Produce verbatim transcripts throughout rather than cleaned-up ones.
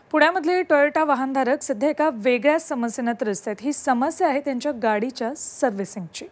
पुण्यामधले Toyota वाहनधारक सध्या एका वेगळ्या समस्येने त्रस्त आहेत। ही समस्या आहे त्यांच्या गाडीच्या सर्व्हिसिंगची।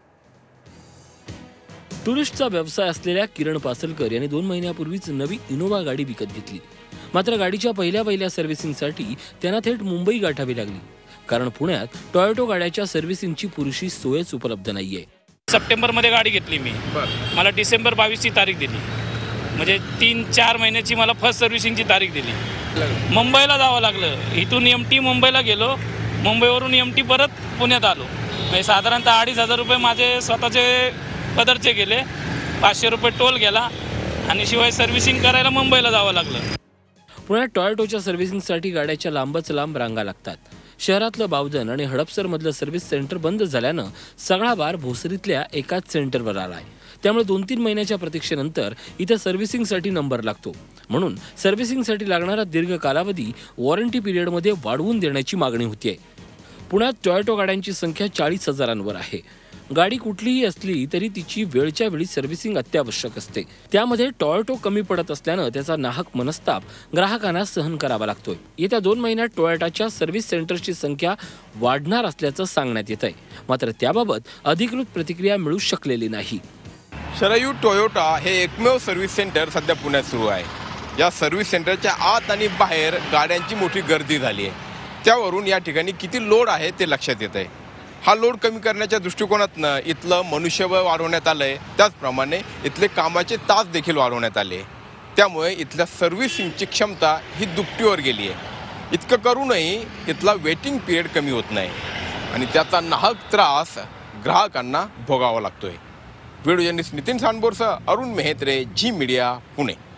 टुरिस्टचा व्यवसाय असलेल्या किरण पासलकर यांनी दोन महिन्यापूर्वीच नवी इनोवा गाडी विकत घेतली। मात्र गाडीच्या पहिल्या पहिल्या सर्व्हिसिंगसाठी त्यांना थेट मुंबई गाठावी लागली, कारण पुण्यात टोयोटा गाड्याच्या सर्व्हिसिंगची पुरेशी सोयच उपलब्ध नाहीये। सप्टेंबर मध्ये गाडी घेतली मी, मला डिसेंबर बावीस ची तारीख दिली, म्हणजे तीन चार महिन्याची मला फर्स्ट सर्व्हिसिंगची तारीख दिली। मुंबईला जावं लागलं, इथून एमटी मुंबईला गेलो, मुंबईवरून एमटी परत पुण्यात आलो। म्हणजे साधारणतः अडीच हजार रुपये माझे स्वतःचे पदरचे गेले, पाचशे रुपये टोल गेला आणि शिवाय सर्व्हिसिंग करायला मुंबईला जावं लागलं। पुण्यात टोयोटाच्या सर्व्हिसिंगसाठी गाड्याच्या लांबच लांब रांगा लागतात। शहरातलं बावधन आणि हडपसरमधलं सर्व्हिस सेंटर बंद झाल्यानं सगळा भार भोसरीतल्या एकाच सेंटरवर आलाय। त्यामुळे दोन तीन महिन्याच्या प्रतीक्षेनंतर इथं सर्व्हिसिंगसाठी नंबर लागतो, म्हणून सर्व्हिसिंगसाठी लागणारा दीर्घ कालावधी वॉरंटी पिरियडमध्ये वाढवून देण्याची मागणी होतीये। पुण्यात टोयोटा गाड्यांची संख्या चाळीस हजारांवर आहे। गाडी कुठलीही असली तरी तिची वेळच्या वेळी सर्व्हिसिंग अत्यावश्यक असते। त्यामध्ये टोयोटा कमी पडत असल्यानं त्याचा नाहक मनस्ताप ग्राहकांना सहन करावा लागतोय। येत्या दोन महिन्यात टोयोटाच्या सर्व्हिस सेंटरची संख्या वाढणार असल्याचं सांगण्यात येत आहे, मात्र त्याबाबत अधिकृत प्रतिक्रिया मिळू शकलेली नाही। शरयू टोयोटा हे एकमेव सर्व्हिस सेंटर सध्या पुण्यात सुरू आहे। या सर्व्हिस सेंटरच्या आत आणि बाहेर गाड्यांची मोठी गर्दी झाली आहे। त्यावरून या ठिकाणी किती लोड आहे ते लक्षात येत आहे। हा लोड कमी करण्याच्या दृष्टिकोनातनं इथलं मनुष्यबळ वाढवण्यात आलं आहे, त्याचप्रमाणे इथले कामाचे तास देखील वाढवण्यात आले। त्यामुळे इथल्या सर्व्हिसिंगची क्षमता ही दुपटीवर गेली आहे। इतकं करूनही इथला वेटिंग पिरियड कमी होत नाही आणि त्याचा नाहक त्रास ग्राहकांना भोगावा लागतोय। व्हिडिओ जर्नलिस्ट नितीन सांडबोरसह अरुण मेहत्रे, झी मीडिया, पुणे।